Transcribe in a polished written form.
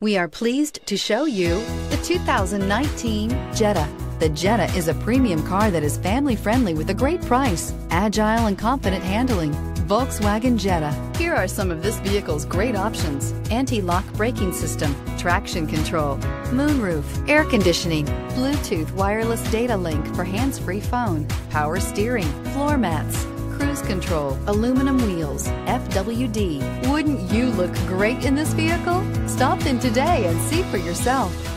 We are pleased to show you the 2019 Jetta. The Jetta is a premium car that is family friendly with a great price, agile and confident handling. Volkswagen Jetta. Here are some of this vehicle's great options: anti-lock braking system, traction control, moonroof, air conditioning, Bluetooth wireless data link for hands-free phone, power steering, floor mats, cruise control, aluminum wheels, FWD. Wouldn't you look great in this vehicle? Stop in today and see for yourself.